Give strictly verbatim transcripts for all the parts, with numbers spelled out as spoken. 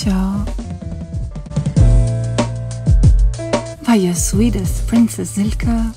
Ciao. War your sweetest Princess Silke.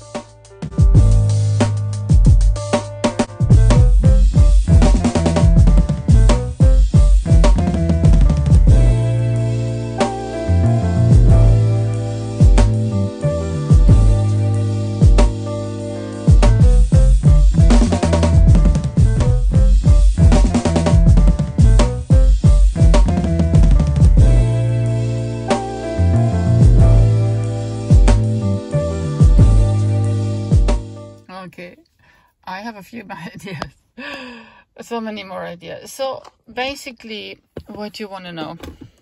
Okay, I have a few more ideas. So many more ideas. So basically, what you want to know.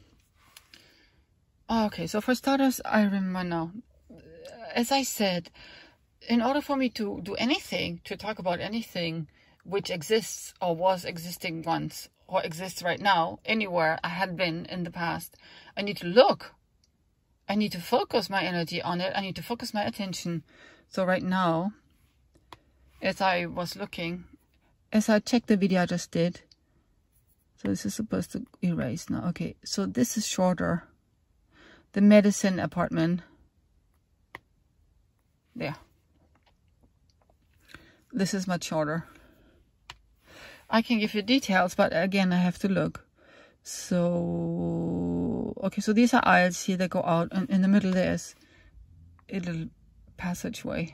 Okay, so for starters, I remember now. As I said, in order for me to do anything, to talk about anything which exists or was existing once or exists right now, anywhere I had been in the past, I need to look. I need to focus my energy on it. I need to focus my attention. So right now, as I was looking, as I checked the video I just did, so this is supposed to erase now. Okay, so this is shorter. The medicine apartment. There. This is much shorter. I can give you details, but again, I have to look. So, okay, so these are aisles here that go out, and in the middle there's a little passageway.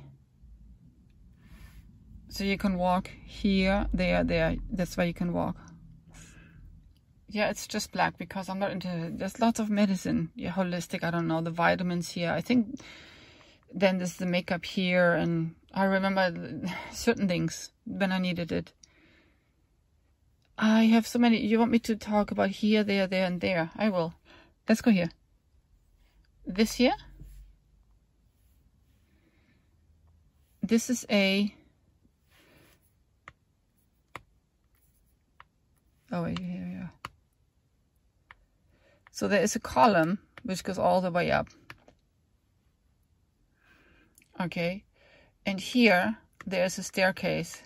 So you can walk here, there, there. That's where you can walk. Yeah, it's just black because I'm not into... There's lots of medicine. Yeah, holistic, I don't know. The vitamins here. I think then there's the makeup here. And I remember certain things when I needed it. I have so many... You want me to talk about here, there, there, and there? I will. Let's go here. This here. This is a... Oh, wait, here, yeah. So there is a column which goes all the way up. Okay. And here, there's a staircase.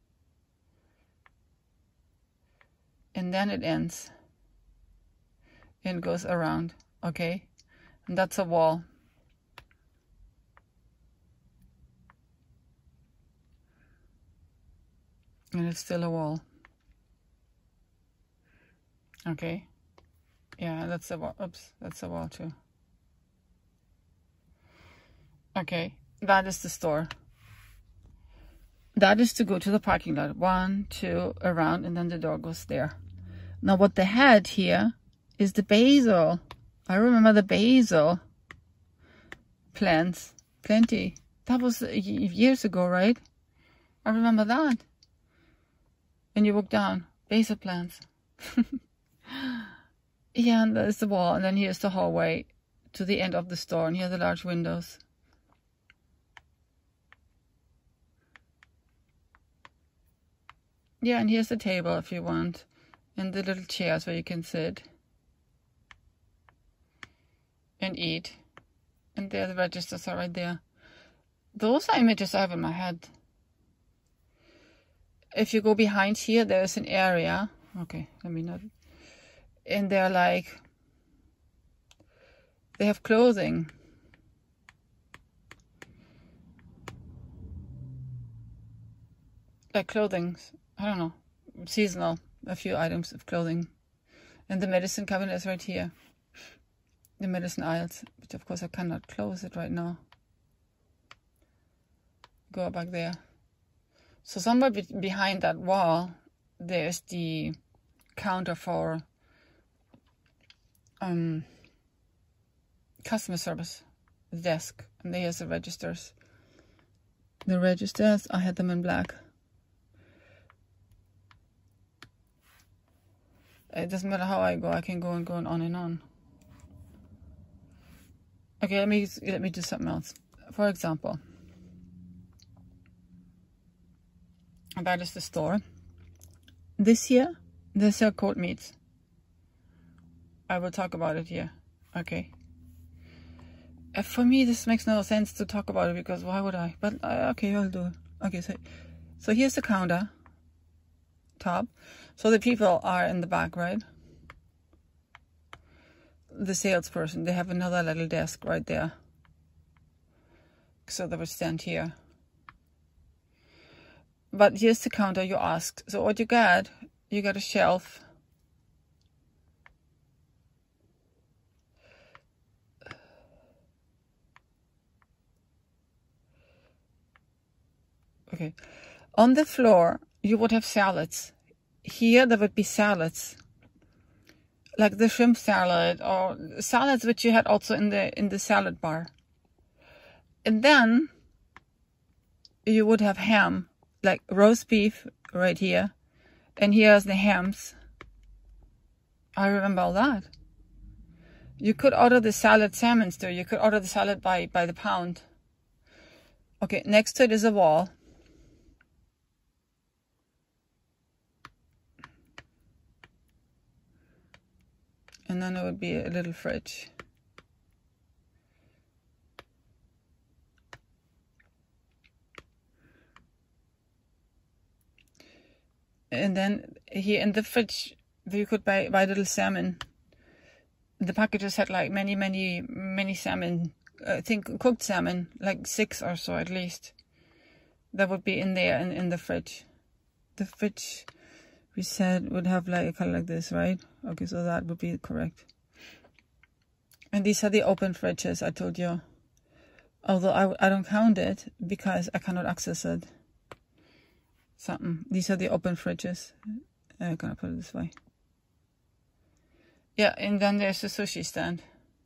And then it ends. And goes around. Okay. And that's a wall. And it's still a wall. Okay. Yeah, that's a wall. Oops, that's a wall too. Okay, that is the store. That is to go to the parking lot. One, two, around, and then the door goes there. Now what they had here is the basil. I remember the basil plants. Plenty. That was years ago, right? I remember that. And you walk down. Basil plants. Yeah, and there's the wall, and then here's the hallway to the end of the store, and here are the large windows. Yeah, and here's the table if you want, and the little chairs where you can sit and eat. And there the registers are right there. Those are images I have in my head. If you go behind here, there's an area. Okay, let me not... And they're like, they have clothing. Like clothing, I don't know, seasonal, a few items of clothing. And the medicine cabinet is right here. The medicine aisles, which of course I cannot close it right now. Go back there. So somewhere be behind that wall, there's the counter for Um, customer service desk, and there's the registers. The registers, I had them in black. It doesn't matter how I go, I can go and go on and on. Okay, let me let me do something else. For example, that is the store. This here, this here coat meats. I will talk about it here. Okay. Uh, for me, this makes no sense to talk about it because why would I? But uh, okay, I'll do it. Okay, so so here's the counter top. So the people are in the back, right? the salesperson. They have another little desk right there. So they would stand here. But here's the counter you asked. So what you got, you got a shelf. Okay. On the floor, you would have salads. Here, there would be salads. Like the shrimp salad or salads which you had also in the in the salad bar. And then you would have ham, like roast beef right here. And here's the hams. I remember all that. You could order the salad salmon stew. You could order the salad by, by the pound. Okay, next to it is a wall. And then it would be a little fridge. And then here in the fridge, you could buy, buy little salmon. The packages had like many, many, many salmon. I think cooked salmon, like six or so at least. That would be in there in, in the fridge. The fridge, we said, would have like a color like this, right? Okay, so that would be correct. And these are the open fridges, I told you. Although I, I don't count it because I cannot access it. Something. These are the open fridges. I'm gonna put it this way. Yeah, and then there's the sushi stand.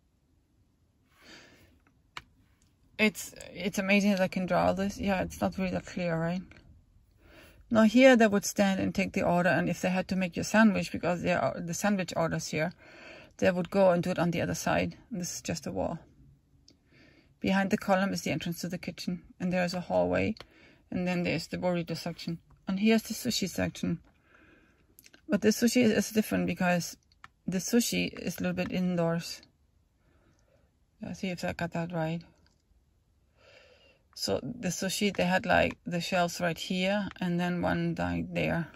It's it's amazing that I can draw this. Yeah, it's not really that clear, right? Now here they would stand and take the order, and if they had to make your sandwich, because there are the sandwich orders here, they would go and do it on the other side. And this is just a wall. Behind the column is the entrance to the kitchen, and there's a hallway, and then there's the burrito section. And here's the sushi section. But the sushi is different because the sushi is a little bit indoors. Let's see if I got that right. So the sushi, they had like the shelves right here and then one like there.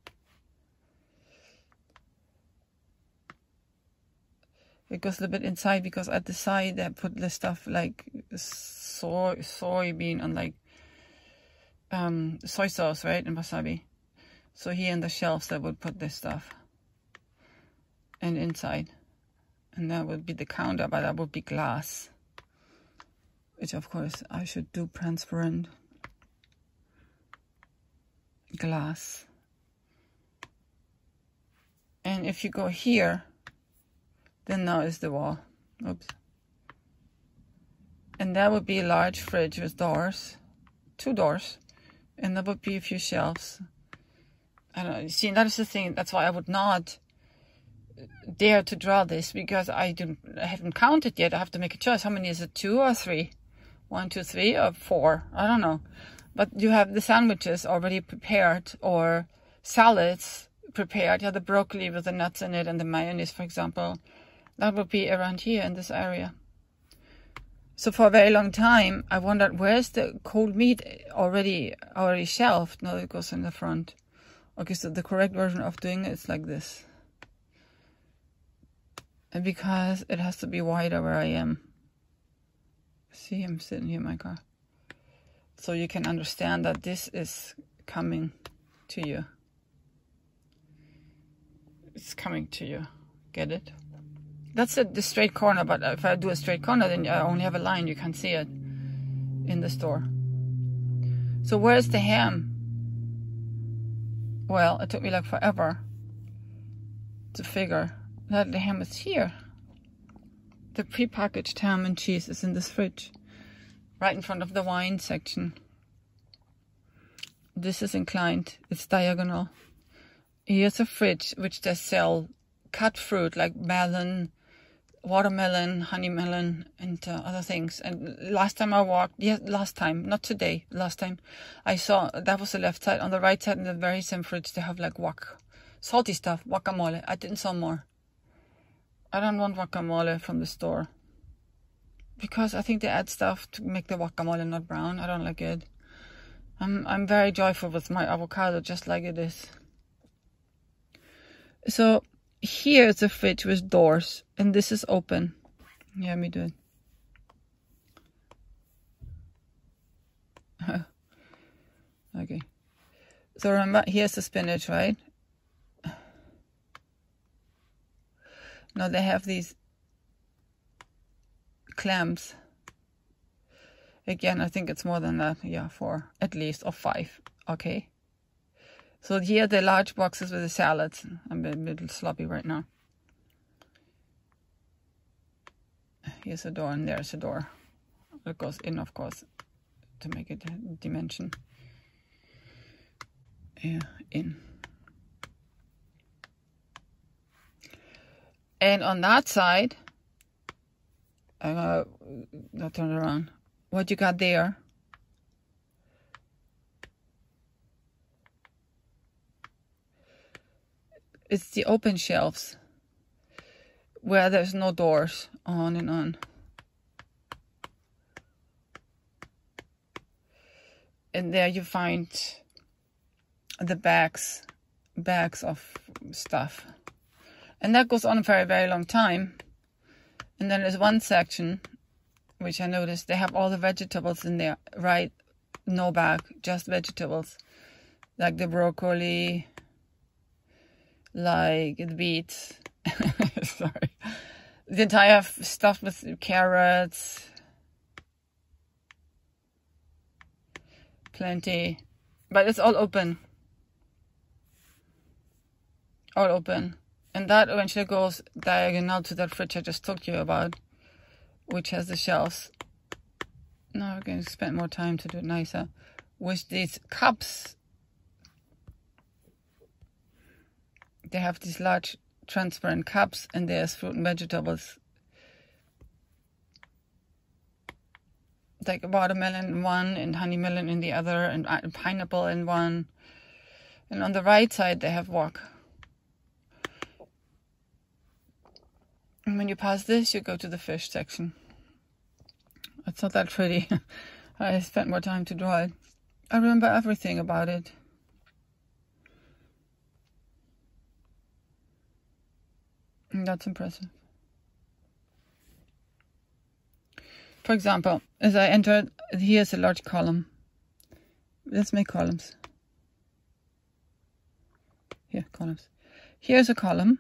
It goes a little bit inside because at the side they put the stuff like soy, soybean and like um, soy sauce, right, and wasabi. So here in the shelves they would put this stuff. And inside. And that would be the counter, but that would be glass. Which of course I should do transparent. Glass. And if you go here, then now is the wall. Oops. And that would be a large fridge with doors. Two doors. And there would be a few shelves. I don't know. See, that is the thing. That's why I would not dare to draw this, because I, didn't, I haven't counted yet. I have to make a choice. How many is it? Two or three? One, two, three, or four? I don't know. But you have the sandwiches already prepared, or salads prepared. You have the broccoli with the nuts in it and the mayonnaise, for example. That would be around here in this area. So for a very long time, I wondered, where's the cold meat already already shelved? No, it goes in the front. Okay, so the correct version of doing it is like this. And because it has to be wider where I am. See, I'm sitting here in my car. So you can understand that this is coming to you. It's coming to you. Get it? That's a, the straight corner, but if I do a straight corner, then I only have a line. You can't see it in the store. So where's the ham? Well, it took me like forever to figure that the ham is here. The pre-packaged ham and cheese is in this fridge, right in front of the wine section. This is inclined, it's diagonal. Here's a fridge which they sell cut fruit like melon, watermelon, honey melon, and uh, other things. And last time I walked, yes, last time, not today, last time, I saw, that was the left side. On the right side, in the very same fridge, they have like guac, salty stuff, guacamole. I didn't saw more. I don't want guacamole from the store, because I think they add stuff to make the guacamole not brown. I don't like it. I'm, I'm very joyful with my avocado, just like it is. So here is a fridge with doors, and this is open. Yeah, let me do it. Okay. So remember, here's the spinach, right? Now they have these clams. Again, I think it's more than that. Yeah, four at least, or five. Okay. So here the large boxes with the salads. I'm a little sloppy right now. Here's a door and there's a door. It goes in, of course, to make it a dimension. Yeah, in. And on that side, I'm gonna not turn it around. What you got there? It's the open shelves where there's no doors, on and on. And there you find the bags, bags of stuff. And that goes on for a very long time. And then there's one section, which I noticed, they have all the vegetables in there, right? No bag, just vegetables. Like the broccoli, like the beets. Sorry. The entire stuff with carrots. Plenty. But it's all open. All open. And that eventually goes diagonal to that fridge I just talked to you about, which has the shelves. Now we're going to spend more time to do it nicer. With these cups, they have these large transparent cups, and there's fruit and vegetables. Like watermelon in one, and honey melon in the other, and pineapple in one. And on the right side, they have wok. And when you pass this, you go to the fish section. It's not that pretty. I spent more time to draw it. I remember everything about it. And that's impressive. For example, as I entered, here's a large column. Let's make columns. Here, columns. Here's a column.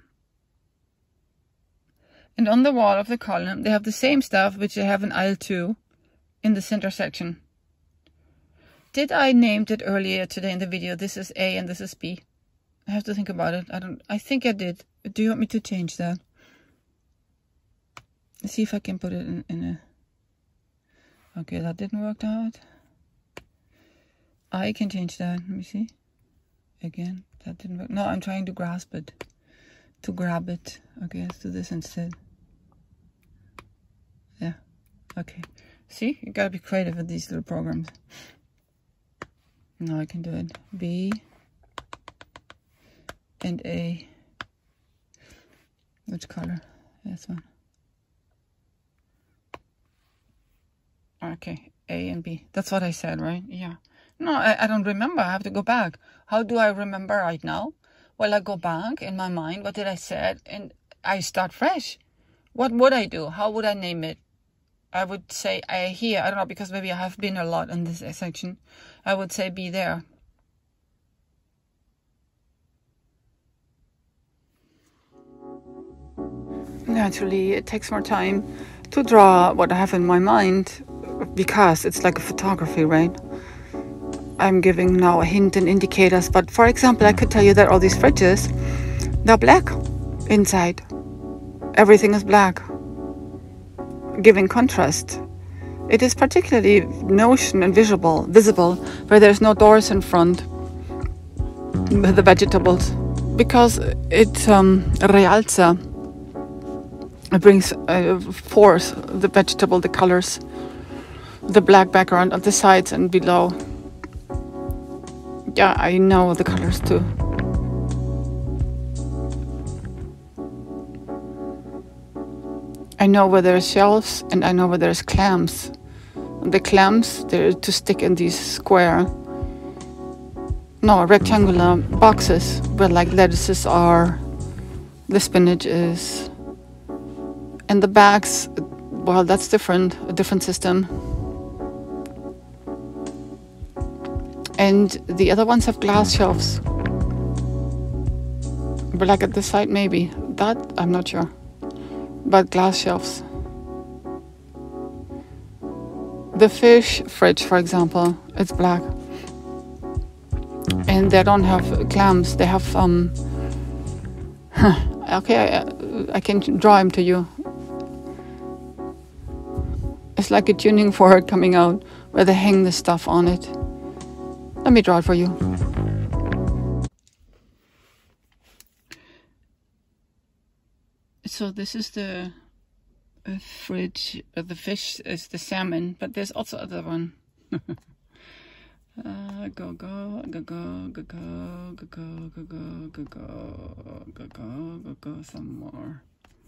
And on the wall of the column, they have the same stuff which they have in aisle two in the center section. Did I named it earlier today in the video? This is A and this is B. I have to think about it. I don't. I think I did. Do you want me to change that? Let's see if I can put it in, in a... Okay, that didn't work out. I can change that. Let me see. Again, that didn't work. No, I'm trying to grasp it. To grab it. Okay, let's do this instead. Yeah. Okay. See? You gotta be creative with these little programs. Now I can do it. B and A. Which color? This one. Okay, A and B. That's what I said, right? Yeah. No, I, I don't remember. I have to go back. How do I remember right now? Well, I go back in my mind. What did I say? And I start fresh. What would I do? How would I name it? I would say I here. I don't know, because maybe I have been a lot in this section. I would say be there. Naturally, it takes more time to draw what I have in my mind, because it's like a photography, right? I'm giving now a hint and indicators, but for example, I could tell you that all these fridges, they're black inside. Everything is black, giving contrast. It is particularly notion and visible, visible where there's no doors in front with the vegetables, because it um, realza. It brings uh, forth the vegetable, the colors, the black background on the sides and below. Yeah, I know the colors too. I know where there's shelves and I know where there's clams. The clams, they're to stick in these square, no, rectangular boxes where like lettuces are, the spinach is. And the bags, well, that's different, a different system. And the other ones have glass shelves. But like at the side, maybe. That, I'm not sure. But glass shelves. The fish fridge, for example, it's black. And they don't have clams. They have, um... okay, I, I can draw them to you. It's like a tuning fork coming out where they hang the stuff on it. Let me draw it for you. So this is the uh, fridge. Uh, the fish is the salmon, but there's also other one. uh, go go go go go go go go go go go go go go go go some more.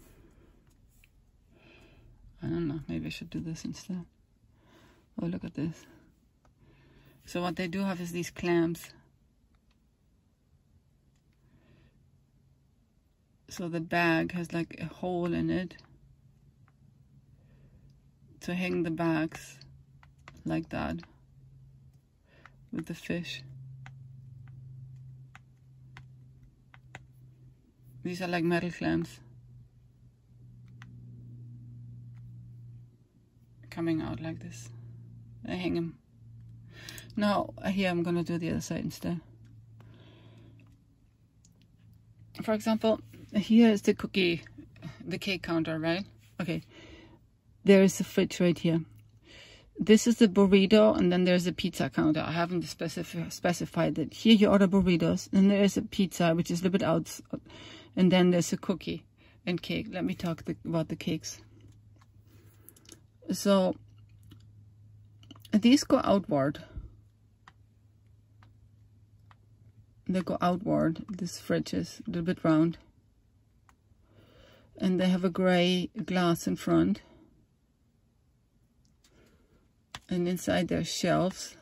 I don't know. Maybe I should do this instead. Oh, look at this. So what they do have is these clams. So the bag has like a hole in it to hang the bags like that with the fish. These are like metal clams coming out like this. I hang them. Now here I'm gonna do the other side instead. For example, here is the cookie, the cake counter, right? Okay, there is a fridge right here. This is the burrito, and then there's a pizza counter. I haven't specif specified that. Here you order burritos, and there is a pizza, which is a little bit out, and then there's a cookie and cake. Let me talk the, about the cakes. So these go outward. They go outward. This fridge is a little bit round. And they have a gray glass in front. And inside there's shelves.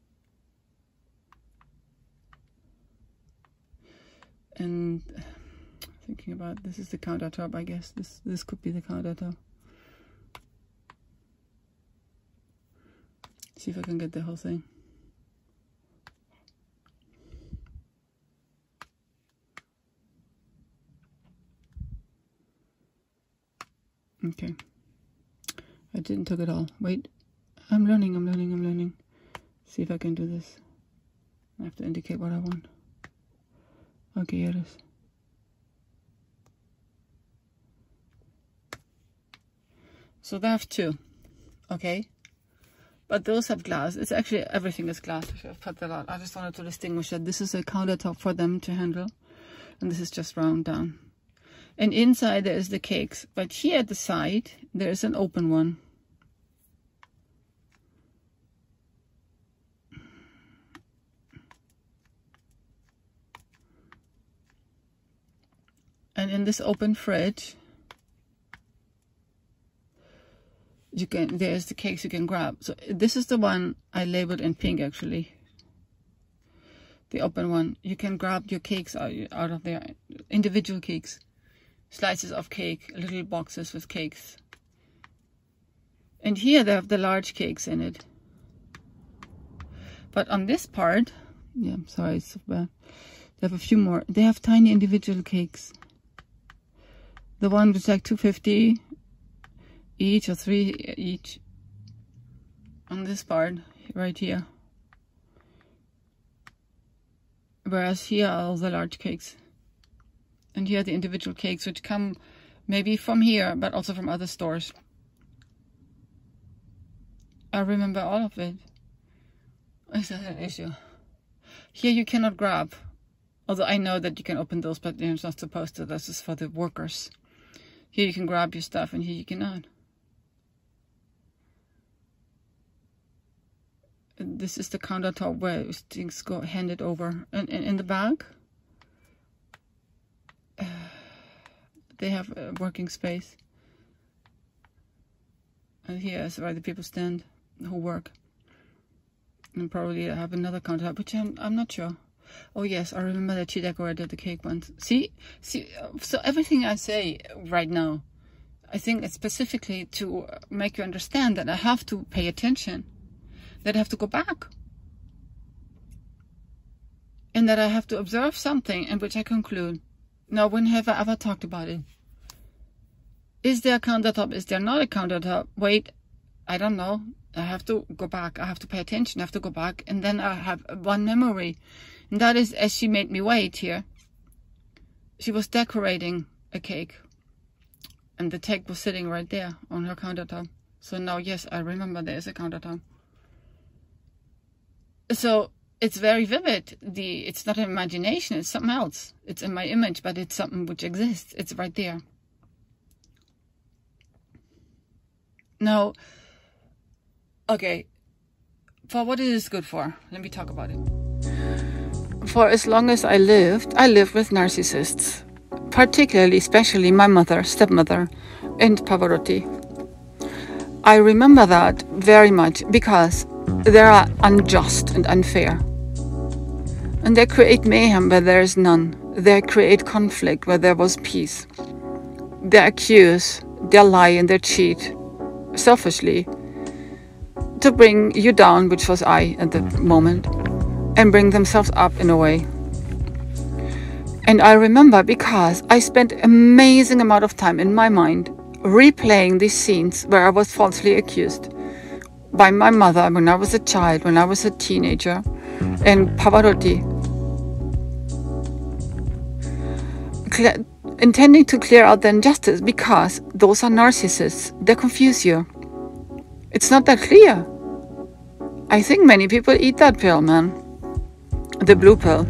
And thinking about, this is the countertop, I guess. This this could be the countertop. See if I can get the whole thing. Okay. I didn't took it all. Wait. I'm learning, I'm learning, I'm learning. See if I can do this. I have to indicate what I want. Okay, here it is. So they have two. Okay. But those have glass. It's actually, everything is glass. I've put that out. I just wanted to distinguish that this is a countertop for them to handle. And this is just round down. And inside there is the cakes. But here at the side, there is an open one. And in this open fridge, you can, there's the cakes you can grab. So this is the one I labeled in pink, actually. The open one. You can grab your cakes out, out of there. Individual cakes. Slices of cake. Little boxes with cakes. And here they have the large cakes in it. But on this part, yeah, I'm sorry, it's so bad. They have a few more. They have tiny individual cakes. The one was like two fifty each or three each. On this part, right here. Whereas here are all the large cakes. And here are the individual cakes, which come maybe from here, but also from other stores. I remember all of it. Is that an issue? Here you cannot grab. Although I know that you can open those, but you're not supposed to. This is for the workers. Here you can grab your stuff, and here you cannot. And this is the countertop where things go handed over. And, and in the back, uh, they have a working space. And here is where the people stand who work. And probably have another countertop, which I'm, I'm not sure. Oh yes, I remember that she decorated the cake once. See, see. So everything I say right now, I think it's specifically to make you understand that I have to pay attention, that I have to go back, and that I have to observe something in which I conclude, no, when have I ever talked about it? Is there a countertop? Is there not a countertop? Wait, I don't know. I have to go back. I have to pay attention. I have to go back. And then I have one memory. And that is, as she made me wait here, she was decorating a cake. And the cake was sitting right there on her countertop. So now, yes, I remember there is a countertop. So it's very vivid. The It's not an imagination. It's something else. It's in my image, but it's something which exists. It's right there. Now, okay, for what it is good for, let me talk about it. For as long as I lived, I lived with narcissists, particularly, especially my mother, stepmother, and Pavarotti. I remember that very much because they are unjust and unfair. And they create mayhem where there is none. They create conflict where there was peace. They accuse, they lie and they cheat, selfishly, to bring you down, which was I at the moment, and bring themselves up in a way. And I remember because I spent amazing amount of time in my mind replaying these scenes where I was falsely accused by my mother when I was a child, when I was a teenager, and Pavarotti, Cle- intending to clear out the injustice, because those are narcissists. They confuse you. It's not that clear. I think many people eat that pill, man. The blue pill.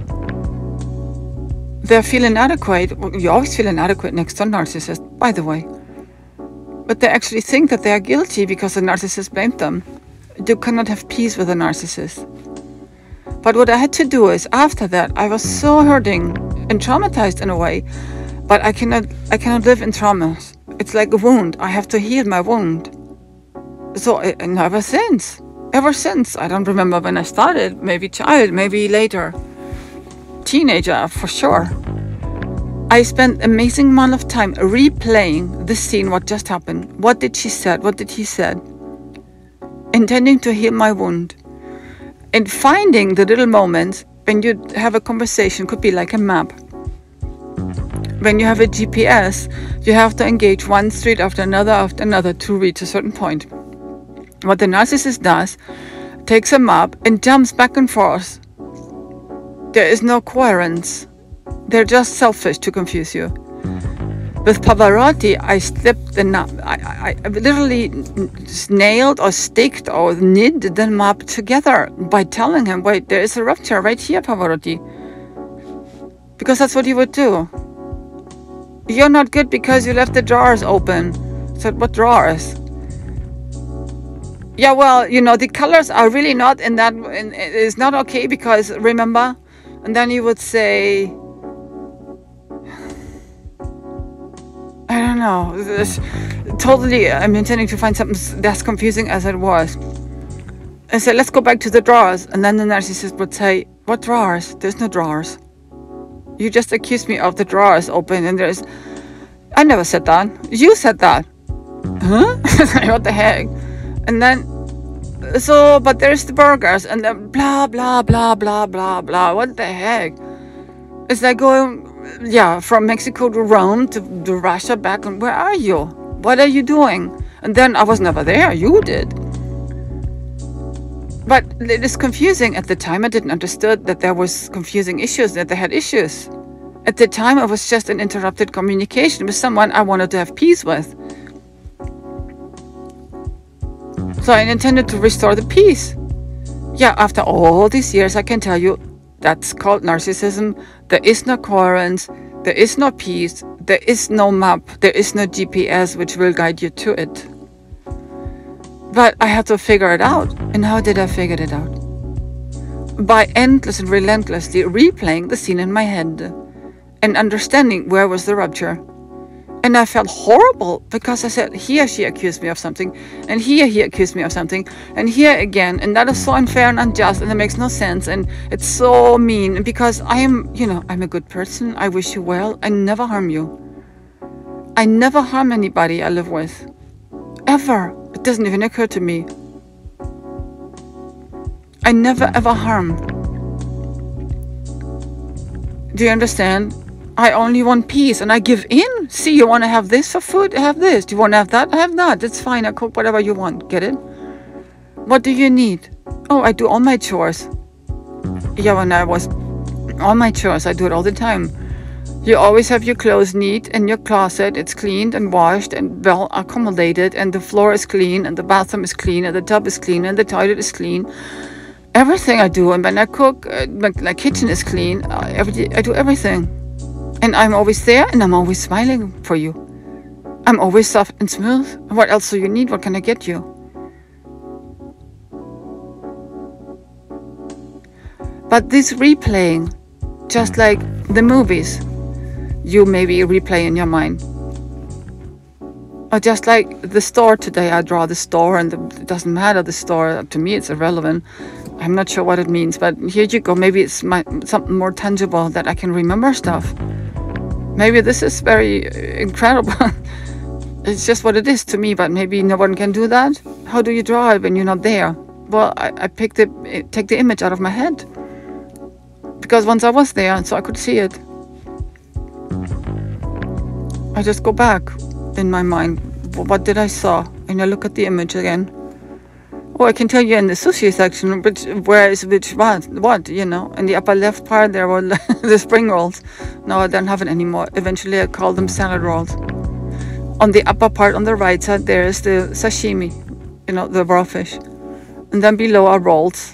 They feel inadequate. You always feel inadequate next to a narcissist, by the way. But they actually think that they are guilty because the narcissist blamed them. You cannot have peace with a narcissist. But what I had to do is, after that, I was so hurting and traumatized in a way. But I cannot, I cannot live in traumas. It's like a wound. I have to heal my wound. So, and ever since, ever since, I don't remember when I started, maybe child, maybe later, teenager, for sure. I spent amazing amount of time replaying the scene, what just happened. What did she said? What did he said? Intending to heal my wound. And finding the little moments when you have a conversation, could be like a map. When you have a G P S, you have to engage one street after another after another to reach a certain point. What the narcissist does, takes a map and jumps back and forth. There is no coherence. They're just selfish to confuse you. With Pavarotti, I slipped the map. I, I, I literally nailed or sticked or knit the map together by telling him, wait, there is a rupture right here, Pavarotti. Because that's what you would do. You're not good because you left the drawers open. I said, what drawers? Yeah, well, you know, the colors are really not in that, in, it's not okay because, remember? And then you would say, I don't know, this, totally, I'm intending to find something that's confusing as it was. I said, let's go back to the drawers. And then the narcissist would say, what drawers? There's no drawers. You just accused me of the drawers open and there's... I never said that. You said that. Huh? What the heck? And then... So, but there's the burgers and then blah, blah, blah, blah, blah, blah. What the heck? It's like going... Yeah, from Mexico to Rome to, to Russia back. And where are you? What are you doing? And then I was never there. You did. But it is confusing. At the time, I didn't understand that there was confusing issues, that they had issues. At the time, it was just an interrupted communication with someone I wanted to have peace with. So I intended to restore the peace. Yeah, after all these years, I can tell you that's called narcissism. There is no coherence. There is no peace. There is no map. There is no G P S which will guide you to it. But I had to figure it out. And how did I figure it out? By endlessly and relentlessly replaying the scene in my head and understanding where was the rupture. And I felt horrible because I said, here she accused me of something, and here he accused me of something, and here again, and that is so unfair and unjust, and it makes no sense, and it's so mean. Because I am, you know, I'm a good person. I wish you well. I never harm you. I never harm anybody I live with. Ever. It doesn't even occur to me. I never ever harm. Do you understand? I only want peace, and I give in. See, you want to have this for food? Have this. Do you want to have that? Have that. It's fine. I cook whatever you want. Get it? What do you need? Oh, I do all my chores. Yeah, when I was all my chores, I do it all the time. You always have your clothes neat in your closet. It's cleaned and washed and well accommodated, and the floor is clean, and the bathroom is clean, and the tub is clean, and the toilet is clean. Everything I do, and when I cook, uh, my, my kitchen is clean. Uh, every, I do everything. And I'm always there, and I'm always smiling for you. I'm always soft and smooth. What else do you need? What can I get you? But this replaying, just like the movies, you maybe replay in your mind. Or just like the store today, I draw the store, and the, it doesn't matter, the store, to me it's irrelevant. I'm not sure what it means, but here you go. Maybe it's my, something more tangible that I can remember stuff. Maybe this is very incredible. It's just what it is to me, but maybe no one can do that. How do you draw it when you're not there? Well, I, I pick the, take the image out of my head. Because once I was there, so I could see it. I just go back in my mind. What did I saw? And I look at the image again. Oh, I can tell you in the sushi section, which, where is which what, what, you know. In the upper left part, there were the spring rolls. No, I don't have it anymore. Eventually, I call them salad rolls. On the upper part, on the right side, there is the sashimi, you know, the raw fish. And then below are rolls.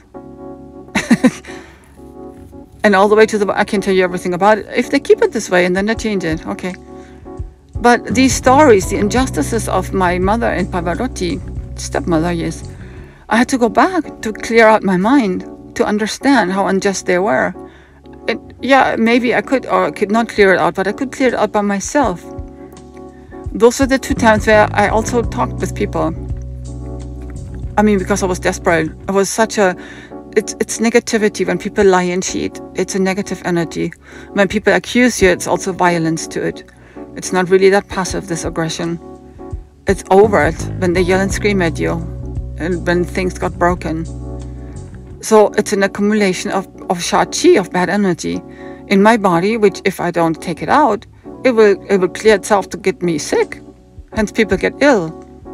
And all the way to the, I can tell you everything about it. If they keep it this way, and then they change it, okay. But these stories, the injustices of my mother in Pavarotti, stepmother, yes, I had to go back to clear out my mind, to understand how unjust they were. It, yeah, maybe I could or I could not clear it out, but I could clear it out by myself. Those were the two times where I also talked with people. I mean, because I was desperate. It was such a, it's, it's negativity when people lie and cheat. It's a negative energy. When people accuse you, it's also violence to it. It's not really that passive, this aggression. It's overt when they yell and scream at you, and when things got broken. So it's an accumulation of, of sha qi, of bad energy in my body, which if I don't take it out, it will, it will clear itself to get me sick. Hence people get ill.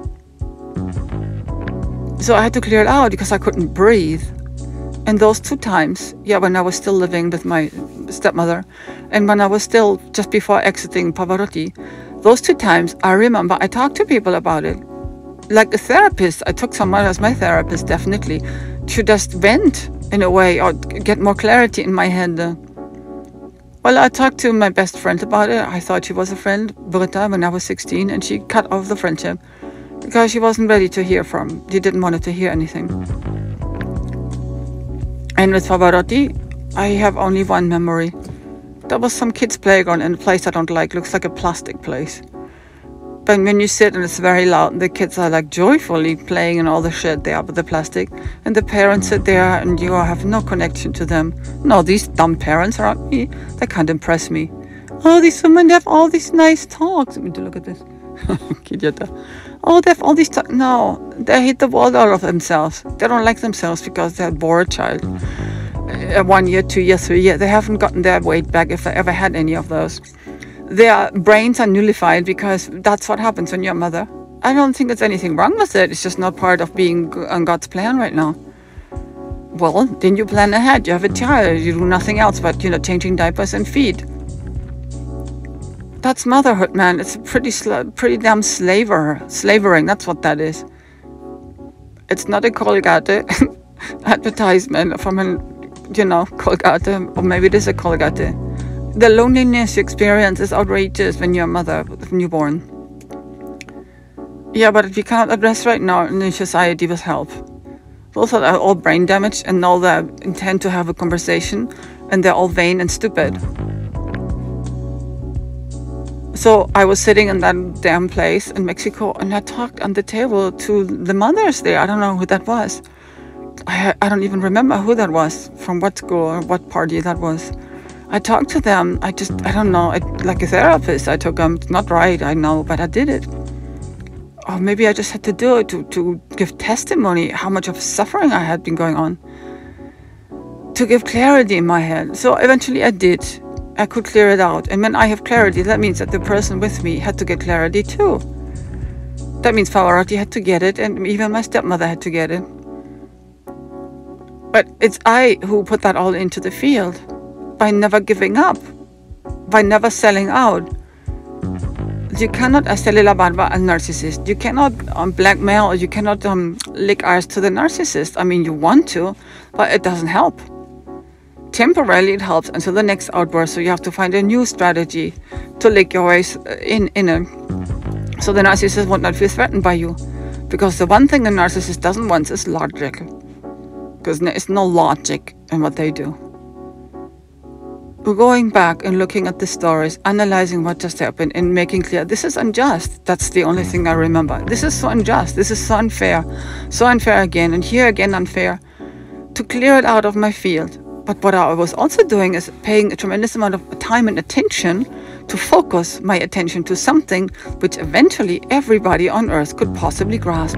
So I had to clear it out because I couldn't breathe. And those two times, yeah, when I was still living with my stepmother, and when I was still just before exiting Pavarotti, those two times I remember I talked to people about it. Like a therapist, I took someone as my therapist, definitely, to just vent in a way or get more clarity in my head. Well, I talked to my best friend about it. I thought she was a friend, Britta, when I was sixteen, and she cut off the friendship because she wasn't ready to hear from. She didn't want to hear anything. And with Pavarotti, I have only one memory. There was some kids' playground in a place I don't like. Looks like a plastic place. But when you sit and it's very loud, the kids are like joyfully playing and all the shit there with the plastic. And the parents sit there and you have no connection to them. No, these dumb parents around me, they can't impress me. Oh, these women have all these nice talks. Let me look at this. Oh, they have all these talks. No, they hit the wall out of themselves. They don't like themselves because they're a bored child. Uh, one year, two years, three years. They haven't gotten their weight back if they ever had any of those. Their brains are nullified because that's what happens when you're a mother. I don't think there's anything wrong with it. It's just not part of being on God's plan right now. Well, then you plan ahead. You have a child. You do nothing else but, you know, changing diapers and feed. That's motherhood, man. It's pretty, pretty damn slaver, slavering. That's what that is. It's not a Colgate advertisement from an, you know, Colgate, or maybe it is a Colgate. The loneliness you experience is outrageous when you're a mother with a newborn. Yeah, but we cannot address right now in the society with help. Those are all brain damaged and all that intend to have a conversation, and they're all vain and stupid. So I was sitting in that damn place in Mexico, and I talked on the table to the mothers there. I don't know who that was. I, I don't even remember who that was, from what school or what party that was. I talked to them. I just, I don't know, I, like a therapist. I took them. It's not right, I know, but I did it. Or maybe I just had to do it to, to give testimony how much of suffering I had been going on. To give clarity in my head. So eventually I did. I could clear it out. And when I have clarity, that means that the person with me had to get clarity too. That means Pavarotti had to get it, and even my stepmother had to get it. But it's I who put that all into the field by never giving up, by never selling out. You cannot hacerle la barba al narcissist. You cannot um, blackmail, you cannot um, lick eyes to the narcissist. I mean, you want to, but it doesn't help. Temporarily it helps until the next outburst, so you have to find a new strategy to lick your ways in, in a, so the narcissist would not feel threatened by you. Because the one thing a narcissist doesn't want is logic. Because there is no logic in what they do. We're going back and looking at the stories, analyzing what just happened, and making clear this is unjust. That's the only thing I remember. This is so unjust. This is so unfair. So unfair again, and here again unfair. To clear it out of my field. But what I was also doing is paying a tremendous amount of time and attention to focus my attention to something which eventually everybody on earth could possibly grasp.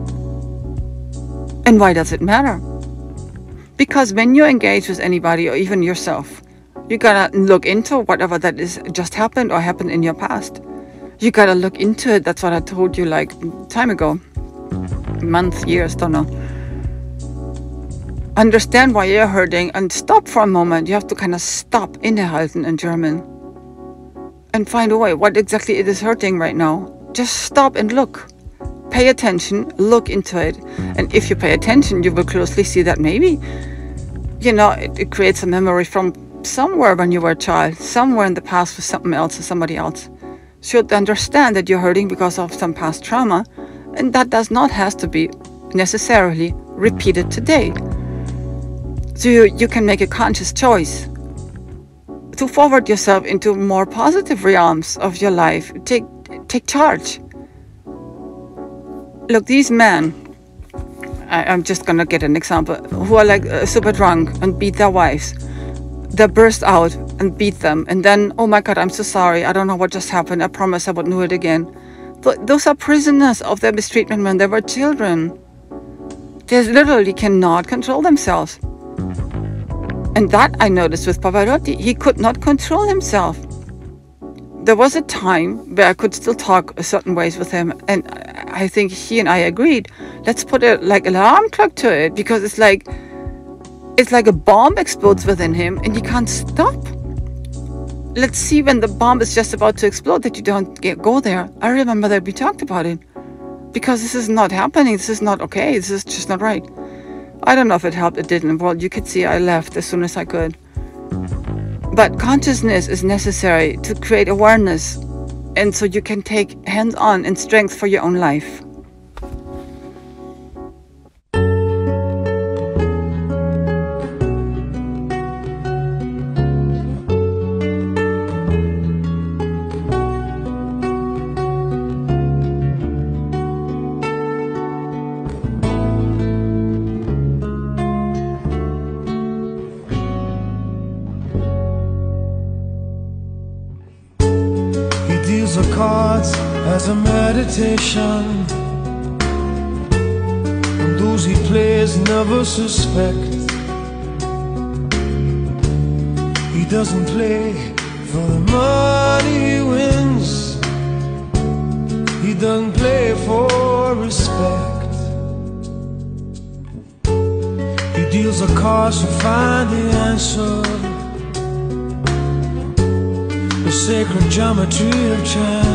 And why does it matter? Because when you engage with anybody, or even yourself, you gotta look into whatever that is just happened or happened in your past. You gotta look into it. That's what I told you like time ago. Months, years, don't know. Understand why you're hurting and stop for a moment. You have to kind of stop, innehalten in German, and find a way what exactly it is hurting right now. Just stop and look. Pay attention, look into it. And if you pay attention, you will closely see that maybe, you know, it, it creates a memory from somewhere when you were a child, somewhere in the past with something else or somebody else. Should understand that you're hurting because of some past trauma, and that does not have to be necessarily repeated today. So you, you can make a conscious choice to forward yourself into more positive realms of your life. Take, take charge. Look, these men, I, I'm just gonna get an example, who are like uh, super drunk and beat their wives. They burst out and beat them, and then, oh my God, I'm so sorry, I don't know what just happened, I promise I won't do it again. But those are prisoners of their mistreatment when they were children. They literally cannot control themselves. And that I noticed with Pavarotti. He could not control himself. There was a time where I could still talk a certain ways with him, and I think he and I agreed, let's put a like an alarm clock to it, because it's like it's like a bomb explodes within him and he can't stop. Let's see when the bomb is just about to explode that you don't get, go there. I remember that we talked about it, because this is not happening. This is not okay. This is just not right. I don't know if it helped, it didn't. Well, you could see I left as soon as I could. But consciousness is necessary to create awareness, and so you can take hands-on and strength for your own life. The cards as a meditation, and those he plays never suspect. He doesn't play for the money he wins, he doesn't play for respect. He deals the cards to find the answer, the sacred geometry of chance.